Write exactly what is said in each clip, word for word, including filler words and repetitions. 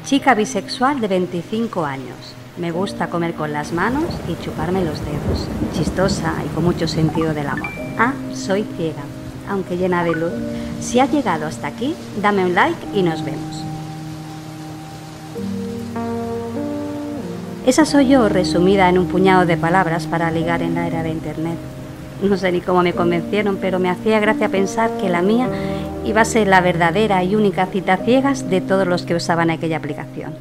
Chica bisexual de veinticinco años. Me gusta comer con las manos y chuparme los dedos. Chistosa y con mucho sentido del amor. Ah, soy ciega, aunque llena de luz. Si has llegado hasta aquí, dame un like y nos vemos. Esa soy yo, resumida en un puñado de palabras para ligar en la era de Internet. No sé ni cómo me convencieron, pero me hacía gracia pensar que la mía iba a ser la verdadera y única cita ciegas de todos los que usaban aquella aplicación.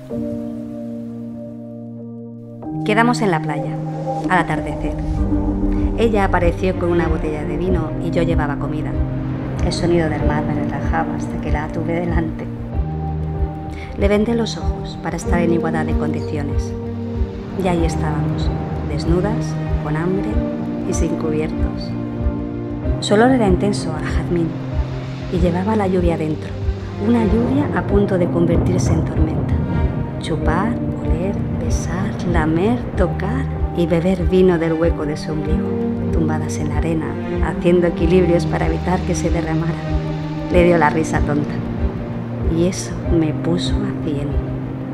Quedamos en la playa, al atardecer. Ella apareció con una botella de vino y yo llevaba comida. El sonido del mar me relajaba hasta que la tuve delante. Le vendé los ojos para estar en igualdad de condiciones. Y ahí estábamos, desnudas, con hambre y sin cubiertos. Su olor era intenso a jazmín y llevaba la lluvia dentro, una lluvia a punto de convertirse en tormenta. Chupar, oler, besar, lamer, tocar y beber vino del hueco de su ombligo, tumbadas en la arena, haciendo equilibrios para evitar que se derramara. Le dio la risa tonta y eso me puso a cien.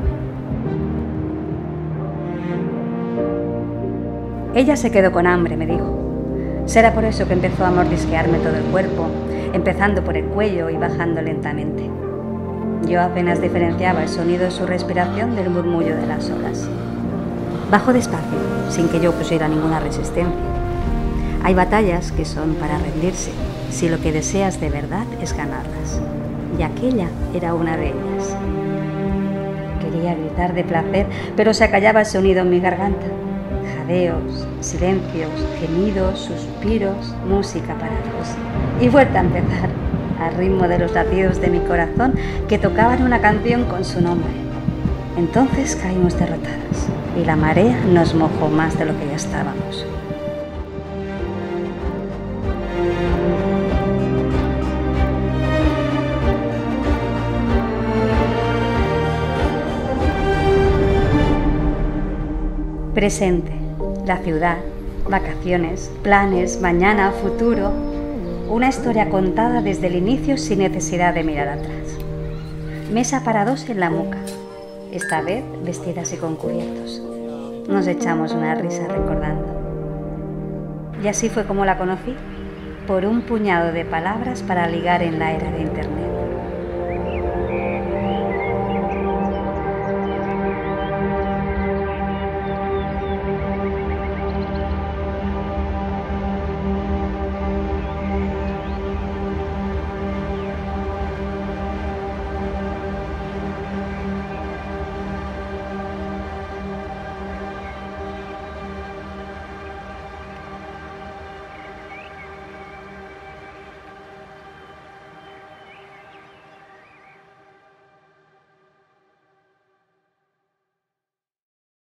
Ella se quedó con hambre, me dijo. Será por eso que empezó a mordisquearme todo el cuerpo, empezando por el cuello y bajando lentamente. Yo apenas diferenciaba el sonido de su respiración del murmullo de las olas. Bajó despacio, sin que yo pusiera ninguna resistencia. Hay batallas que son para rendirse, si lo que deseas de verdad es ganarlas. Y aquella era una de ellas. Quería gritar de placer, pero se acallaba el sonido en mi garganta. Jadeos, silencios, gemidos, suspiros, música para dos. Y vuelta a empezar, al ritmo de los latidos de mi corazón que tocaban una canción con su nombre. Entonces caímos derrotadas y la marea nos mojó más de lo que ya estábamos. Presente, la ciudad, vacaciones, planes, mañana, futuro. Una historia contada desde el inicio sin necesidad de mirar atrás. Mesa para dos en la muca, esta vez vestidas y con cubiertos. Nos echamos una risa recordando. Y así fue como la conocí, por un puñado de palabras para ligar en la era de Internet.